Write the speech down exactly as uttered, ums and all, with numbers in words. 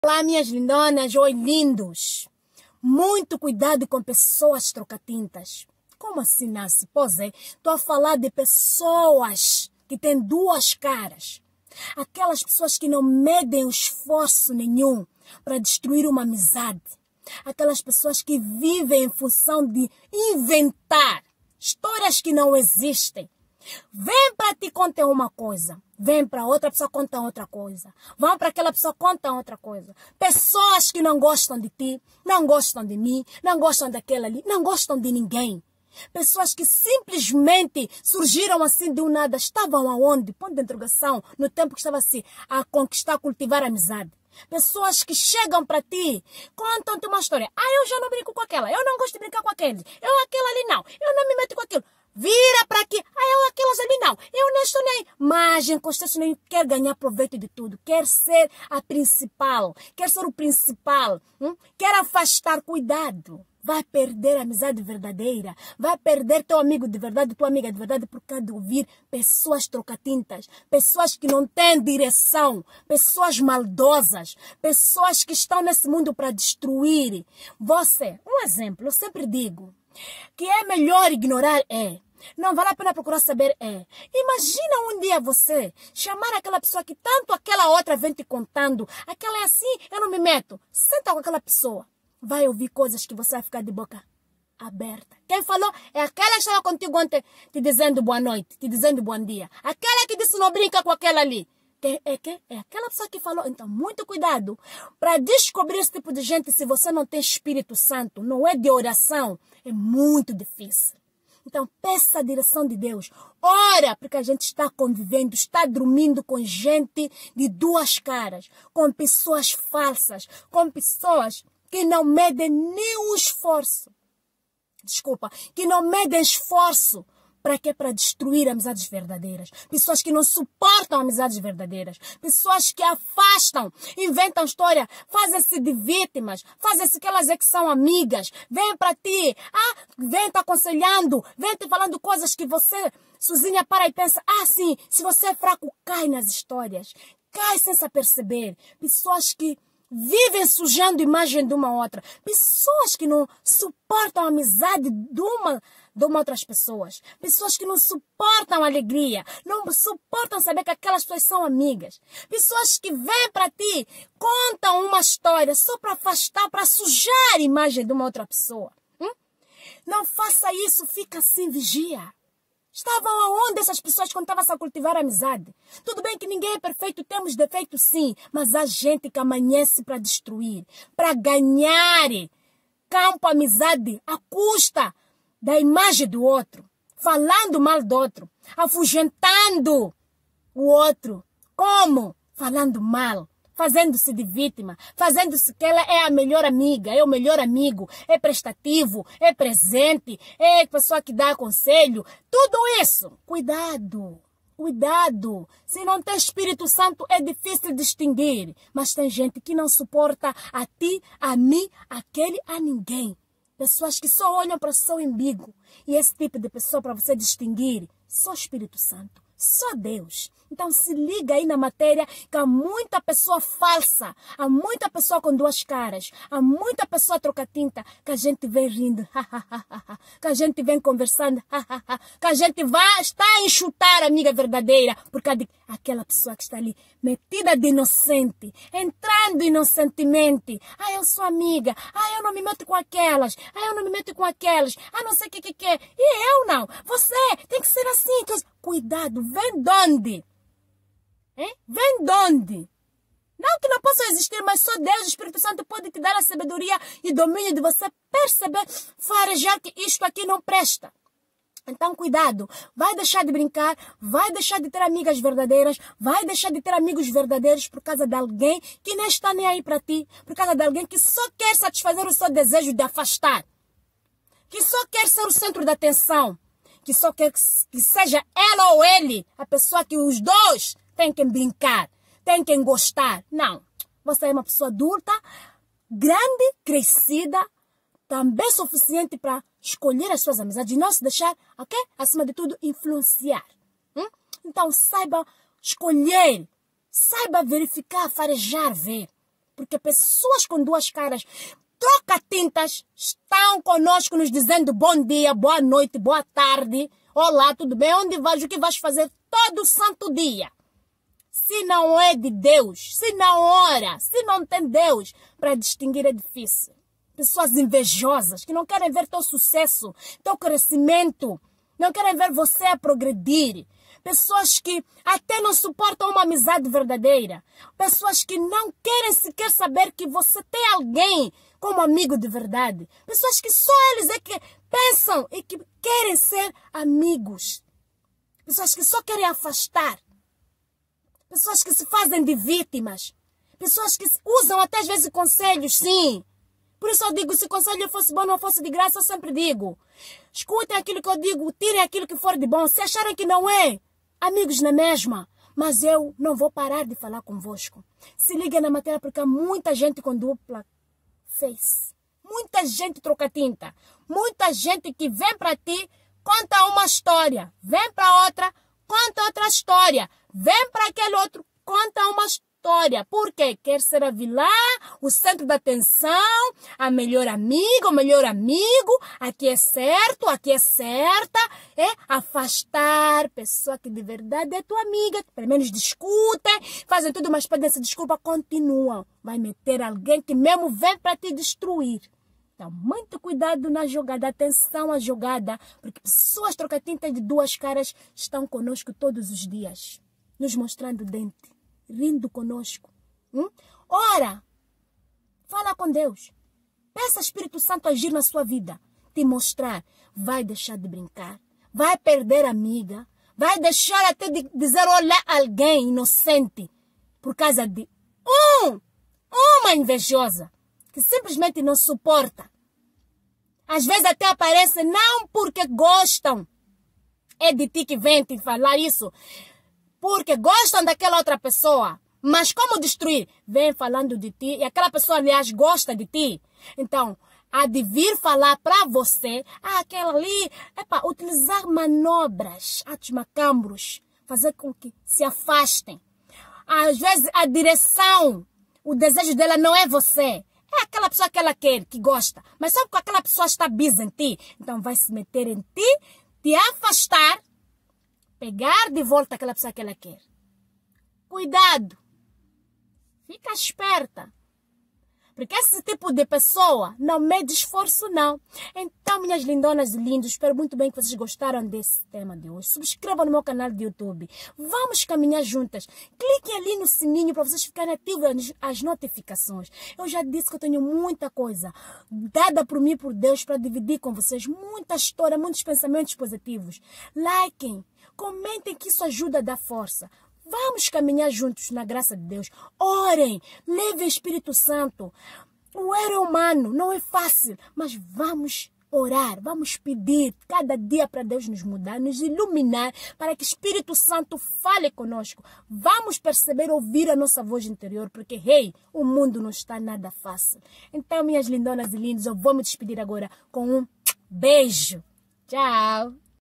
Olá, minhas lindonas, oi lindos. Muito cuidado com pessoas trocatintas. Como assim, Nasce? Pois é, estou a falar de pessoas que têm duas caras. Aquelas pessoas que não medem esforço nenhum para destruir uma amizade. Aquelas pessoas que vivem em função de inventar histórias que não existem. Vem para ti contar uma coisa, vem para outra pessoa contar outra coisa, vão para aquela pessoa contar outra coisa. Pessoas que não gostam de ti, não gostam de mim, não gostam daquela ali, não gostam de ninguém. Pessoas que simplesmente surgiram assim de um nada, estavam aonde? Ponto de interrogação, no tempo que estava-se a conquistar, cultivar a amizade. Pessoas que chegam para ti, contam-te uma história. Ah, eu já não brinco com aquela, eu não gosto de brincar com aquele, eu aquela ali não, eu não me meto com aquilo. Vira para aqui. Ah, eu aquelas ali não. Eu não estou nem. Mas em Constância nem quer ganhar proveito de tudo. Quer ser a principal. Quer ser o principal. Hum? Quer afastar. Cuidado. Vai perder a amizade verdadeira. Vai perder teu amigo de verdade, tua amiga de verdade, por causa de ouvir pessoas trocatintas. Pessoas que não têm direção. Pessoas maldosas. Pessoas que estão nesse mundo para destruir. Você, um exemplo, eu sempre digo. Que é melhor ignorar, é. Não vale a pena procurar saber, é. Imagina um dia você chamar aquela pessoa que tanto aquela outra vem te contando. Aquela é assim, eu não me meto. Senta com aquela pessoa. Vai ouvir coisas que você vai ficar de boca aberta. Quem falou é aquela que estava contigo ontem te dizendo boa noite, te dizendo bom dia. Aquela que disse não brinca com aquela ali. Que é, que é aquela pessoa que falou. Então, muito cuidado para descobrir esse tipo de gente. Se você não tem Espírito Santo, não é de oração, é muito difícil. Então, peça a direção de Deus. Ora, porque a gente está convivendo, está dormindo com gente de duas caras, com pessoas falsas, com pessoas que não medem nenhum esforço. Desculpa, que não medem esforço. Para quê? Para destruir amizades verdadeiras. Pessoas que não suportam amizades verdadeiras. Pessoas que afastam, inventam história, fazem-se de vítimas, fazem-se que elas é que são amigas. Vêm para ti, ah, vêm te aconselhando, vêm te falando coisas que você sozinha para e pensa, ah sim, se você é fraco, cai nas histórias. Cai sem se aperceber. Pessoas que vivem sujando a imagem de uma outra. Pessoas que não suportam a amizade de uma, de uma outras pessoas. Pessoas que não suportam a alegria. Não suportam saber que aquelas pessoas são amigas. Pessoas que vêm para ti, contam uma história só para afastar, para sujar a imagem de uma outra pessoa. Hum? Não faça isso, fica assim, vigia. Estavam aonde essas pessoas quando estavam a cultivar a amizade? Tudo bem que ninguém é perfeito, temos defeitos sim, mas há gente que amanhece para destruir, para ganhar campo amizade à custa da imagem do outro, falando mal do outro, afugentando o outro. Como? Falando mal. Fazendo-se de vítima, fazendo-se que ela é a melhor amiga, é o melhor amigo, é prestativo, é presente, é pessoa que dá conselho. Tudo isso. Cuidado, cuidado. Se não tem Espírito Santo é difícil distinguir. Mas tem gente que não suporta a ti, a mim, aquele, a ninguém. Pessoas que só olham para o seu umbigo. E esse tipo de pessoa para você distinguir, só Espírito Santo. Só Deus. Então se liga aí na matéria que há muita pessoa falsa, há muita pessoa com duas caras, há muita pessoa troca-tinta que a gente vem rindo, que a gente vem conversando, que a gente vai, está a enxutar a amiga verdadeira por causa de aquela pessoa que está ali metida de inocente, entrando inocentemente. Ah, eu sou amiga. Ah, eu não me meto com aquelas. Ah, eu não me meto com aquelas. Ah, não sei o que que que é. E eu não. Você tem que ser assim. Cuidado, vem de onde? Hein? Vem de onde? Não que não possa existir, mas só Deus, o Espírito Santo, pode te dar a sabedoria e domínio de você perceber, farejar que isto aqui não presta. Então, cuidado. Vai deixar de brincar, vai deixar de ter amigas verdadeiras, vai deixar de ter amigos verdadeiros por causa de alguém que nem está nem aí para ti, por causa de alguém que só quer satisfazer o seu desejo de afastar, que só quer ser o centro da atenção, que só quer que seja ela ou ele, a pessoa que os dois têm que brincar, têm que gostar. Não. Você é uma pessoa adulta, grande, crescida, também suficiente para escolher as suas amizades e não se deixar, ok? Acima de tudo, influenciar. Hum? Então, saiba escolher, saiba verificar, farejar, ver. porque pessoas com duas caras, troca-tintas, estão conosco nos dizendo bom dia, boa noite, boa tarde. Olá, tudo bem? Onde vais? O que vais fazer todo santo dia? Se não é de Deus, se não ora, se não tem Deus, para distinguir é difícil. Pessoas invejosas que não querem ver teu sucesso, teu crescimento, não querem ver você a progredir. Pessoas que até não suportam uma amizade verdadeira. Pessoas que não querem sequer saber que você tem alguém como amigo de verdade. Pessoas que só eles é que pensam e que querem ser amigos. Pessoas que só querem afastar. Pessoas que se fazem de vítimas. Pessoas que usam até às vezes conselhos, sim. Por isso eu digo, se o conselho fosse bom, não fosse de graça, eu sempre digo. Escutem aquilo que eu digo, tirem aquilo que for de bom. Se acharem que não é, amigos na mesma. Mas eu não vou parar de falar convosco. Se liguem na matéria porque há muita gente com dupla face. Muita gente troca tinta. Muita gente que vem para ti, conta uma história. Vem para outra, conta outra história. Vem para aquele outro, conta uma história. Por quê? Quer ser a vilã, o centro da atenção, a melhor amiga, o melhor amigo. Aqui é certo, aqui é certa. É afastar pessoa que de verdade é tua amiga. Pelo menos discutem, fazem tudo, mas pedem essa desculpa, continuam. Vai meter alguém que mesmo vem para te destruir. Então, muito cuidado na jogada, atenção à jogada, porque pessoas troca-tintas de duas caras estão conosco todos os dias, nos mostrando dente. Rindo conosco. Hum? Ora, fala com Deus. Peça ao Espírito Santo agir na sua vida. Te mostrar. Vai deixar de brincar. Vai perder amiga. Vai deixar até de dizer olá a alguém inocente. Por causa de um, uma invejosa. Que simplesmente não suporta. Às vezes até aparece não porque gostam. É de ti que vem te falar isso. Porque gostam daquela outra pessoa. Mas como destruir? Vem falando de ti. E aquela pessoa, aliás, gosta de ti. Então, há de vir falar para você. Ah, aquela ali. É para utilizar manobras, atos macambros. Fazer com que se afastem. Às vezes, a direção, o desejo dela não é você. É aquela pessoa que ela quer, que gosta. Mas só porque aquela pessoa está bisa em ti. Então, vai se meter em ti, te afastar. Pegar de volta aquela pessoa que ela quer. Cuidado. Fica esperta. Porque esse tipo de pessoa não mede esforço, não. Então, minhas lindonas e lindos, espero muito bem que vocês gostaram desse tema de hoje. Subscrevam no meu canal de YouTube. Vamos caminhar juntas. Cliquem ali no sininho para vocês ficarem ativos as notificações. Eu já disse que eu tenho muita coisa dada por mim, por Deus, para dividir com vocês. Muita história, muitos pensamentos positivos. Likem, comentem que isso ajuda a dar força. Vamos caminhar juntos na graça de Deus. Orem, levem o Espírito Santo. O era humano não é fácil, mas vamos orar, vamos pedir cada dia para Deus nos mudar, nos iluminar, para que o Espírito Santo fale conosco. Vamos perceber, ouvir a nossa voz interior, porque, hey, o mundo não está nada fácil. Então, minhas lindonas e lindos, eu vou me despedir agora com um beijo. Tchau!